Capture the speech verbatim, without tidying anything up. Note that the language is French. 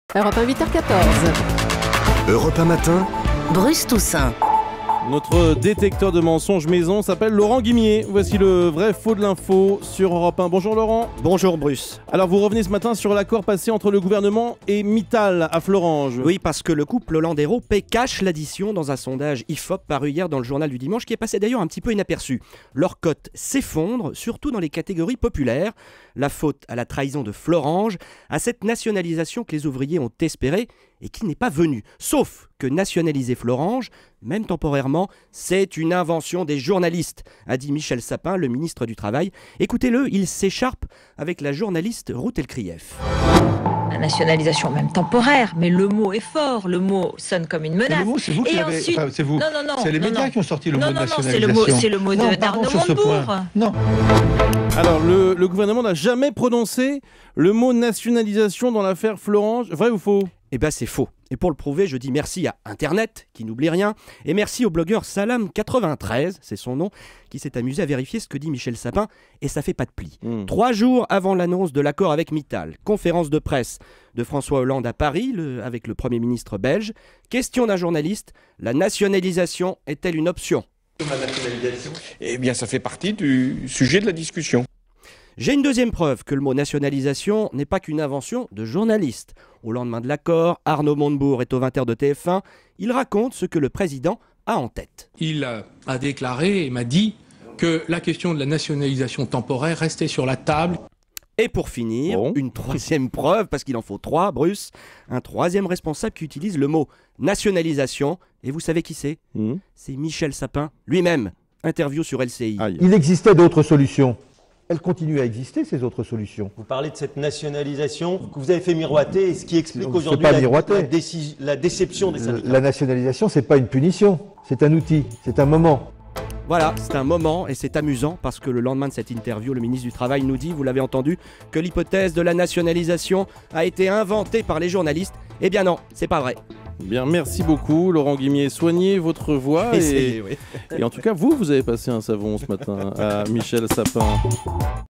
Europe un, huit heures quatorze. Europe un matin, Bruce Toussaint. Notre détecteur de mensonges maison s'appelle Laurent Guimier. Voici le vrai faux de l'info sur Europe un. Bonjour Laurent. Bonjour Bruce. Alors vous revenez ce matin sur l'accord passé entre le gouvernement et Mittal à Florange. Oui, parce que le couple Hollande-Hérault cache l'addition dans un sondage I F O P paru hier dans le journal du dimanche, qui est passé d'ailleurs un petit peu inaperçu. Leur cote s'effondre, surtout dans les catégories populaires. La faute à la trahison de Florange, à cette nationalisation que les ouvriers ont espérée et qui n'est pas venue. Sauf que nationaliser Florange, même temporairement, c'est une invention des journalistes, a dit Michel Sapin, le ministre du Travail. Écoutez-le, il s'écharpe avec la journaliste Ruth Elkrief. La nationalisation même temporaire, mais le mot est fort, le mot sonne comme une menace. Le mot, c'est vous qui Et l'avez. ensuite... Enfin, c'est vous. Non, non, non. C'est les non, médias non. qui ont sorti le non, mot de non, non, nationalisation. c'est le mot, c'est le mot Non, de pardon, d'Arnaud sur ce Montebourg. point. Non. Alors le, le gouvernement n'a jamais prononcé le mot nationalisation dans l'affaire Florange. Vrai ou faux ? Eh bien c'est faux. Et pour le prouver, je dis merci à Internet, qui n'oublie rien, et merci au blogueur Salam quatre-vingt-treize, c'est son nom, qui s'est amusé à vérifier ce que dit Michel Sapin, et ça fait pas de pli. Mmh. Trois jours avant l'annonce de l'accord avec Mittal, conférence de presse de François Hollande à Paris, le, avec le Premier ministre belge, question d'un journaliste, la nationalisation est-elle une option ? Eh bien, ça fait partie du sujet de la discussion. J'ai une deuxième preuve que le mot nationalisation n'est pas qu'une invention de journalistes. Au lendemain de l'accord, Arnaud Montebourg est au vingt heures de T F un. Il raconte ce que le président a en tête. Il a déclaré et m'a dit que la question de la nationalisation temporaire restait sur la table. Et pour finir, bon. une troisième preuve, parce qu'il en faut trois, Bruce, un troisième responsable qui utilise le mot nationalisation. Et vous savez qui c'est ? mmh. C'est Michel Sapin lui-même. Interview sur L C I. Aïe. Il existait d'autres solutions. Elles continuent à exister, ces autres solutions. Vous parlez de cette nationalisation que vous avez fait miroiter, et ce qui explique Non, je aujourd'hui fais pas la, miroiter. la, déci- la déception des syndicats. La nationalisation, c'est pas une punition, c'est un outil, c'est un moment. Voilà, c'est un moment et c'est amusant parce que le lendemain de cette interview, le ministre du Travail nous dit, vous l'avez entendu, que l'hypothèse de la nationalisation a été inventée par les journalistes. Eh bien non, c'est pas vrai. Bien, merci beaucoup Laurent Guimier. Soignez votre voix et, Et c'est- oui. et en tout cas vous, vous avez passé un savon ce matin à Michel Sapin.